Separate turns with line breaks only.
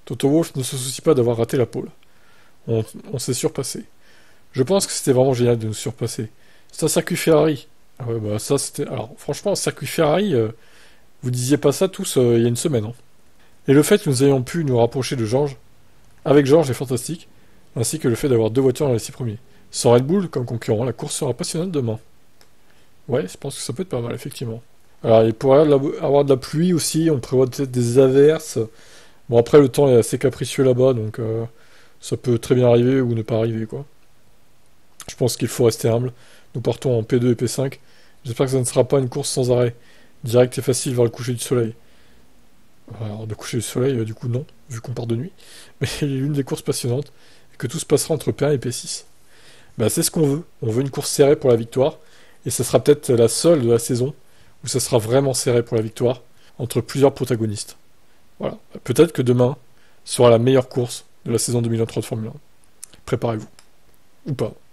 Toto Wolff ne se soucie pas d'avoir raté la pole. On s'est surpassé. Je pense que c'était vraiment génial de nous surpasser. C'est un circuit Ferrari. Ah ouais, bah ça c'était... Alors franchement, un circuit Ferrari, vous disiez pas ça tous il y a une semaine. Hein. Et le fait que nous ayons pu nous rapprocher de George, avec George est fantastique, ainsi que le fait d'avoir deux voitures dans les 6 premiers. Sans Red Bull comme concurrent, la course sera passionnante demain. Ouais, je pense que ça peut être pas mal, effectivement. Alors, il pourrait avoir de la pluie aussi, on prévoit peut-être des averses. Bon, après, le temps est assez capricieux là-bas, donc ça peut très bien arriver ou ne pas arriver, quoi. Je pense qu'il faut rester humble. Nous partons en P2 et P5. J'espère que ça ne sera pas une course sans arrêt. Direct et facile vers le coucher du soleil. Alors, de coucher du soleil, du coup, non, vu qu'on part de nuit. Mais il y a une des courses passionnantes, et que tout se passera entre P1 et P6. Bah, c'est ce qu'on veut. On veut une course serrée pour la victoire, et ça sera peut-être la seule de la saison où ça sera vraiment serré pour la victoire, entre plusieurs protagonistes. Voilà. Peut-être que demain sera la meilleure course de la saison 2023 de Formule 1. Préparez-vous. Ou pas.